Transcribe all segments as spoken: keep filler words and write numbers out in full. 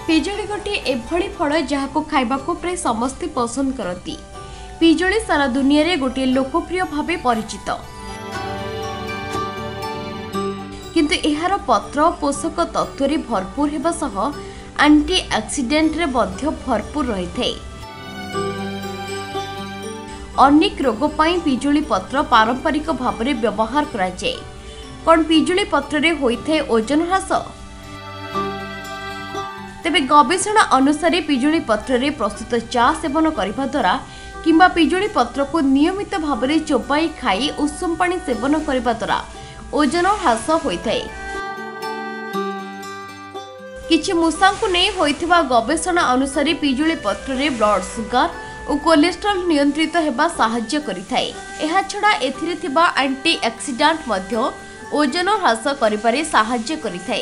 पिजुली गोटे एभली फल जहां खाइबा प्राय समस्ते पसंद करती। पिजुली सारा दुनिया रे गोटे लोकप्रिय भावे परिचित, किंतु एहार पत्र पोषक तत्व रे भरपूर हेबा सह एंटी ऑक्सीडेंट रे मध्य भरपूर रही थे। अनेक रोग पाई पिजुली पत्र पारंपरिक भाव में व्यवहार करा जाए। कौन पिजुली पत्र रे होइथे ओजन ह्रास? तेबे गवेषणा अनुसार पिजुली पत्र रे प्रस्तुत चा सेवन करने द्वारा किंबा पिजुली पत्र को नियमित भाव में चोबाई खाई उषुम पानी सेवन करने द्वारा ओजन ह्रास होइथे। किछि मूषांकु नै होइथिबा गवेषणा अनुसार पिजुली पत्र रे ब्लड सुगर और कोलेस्ट्रॉल नियंत्रित हेबा सहाय्य करिथाय। एहा छडा एथिरे थिबा एंटी ऑक्सीडेंट मध्य ओजन ह्रास करिबारे सहाय्य करिथाय।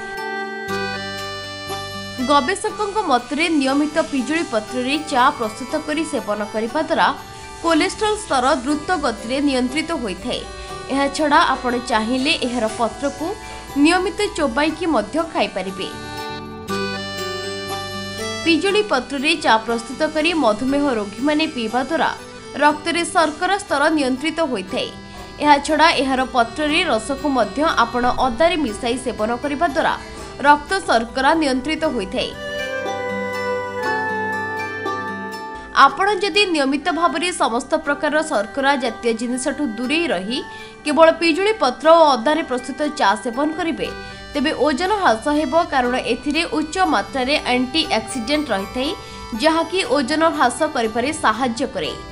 गवेषकों मतरे नियमित पिजुली पत्र रे चा प्रस्तुत करी सेवन करिबा द्वारा कोलेस्ट्रॉल स्तर द्रुत गति रे नियंत्रित होइथाय। एहा छडा आपण चाहिले एहर पत्र को नियमित चोबाई की मध्य खाई परिबे। पिजुली पत्र रे चा प्रस्तुत करी मधुमेह रोगी माने पीवा द्वारा रक्त रे शर्करा स्तर नियंत्रित होइथाय। एहा छडा एहर पत्र रे रस को मध्य आपण अदा रे मिसाई सेवन करिबा द्वारा रक्त शर्करा नियंत्रित होइथाय। आपण जदि नियमित भाव में समस्त प्रकार शर्करा जातीय जिनसठू दूरे रही केवल पिजुली पत्र और अदा प्रस्तुत चा सेवन करेंगे तेबे ओजन ह्रास हेबो, कारण एथिरे उच्च मात्रा रे एंटी ऑक्सीडेंट रही जहाँकि ओजन ह्रास करिबारे सहाय्य करे।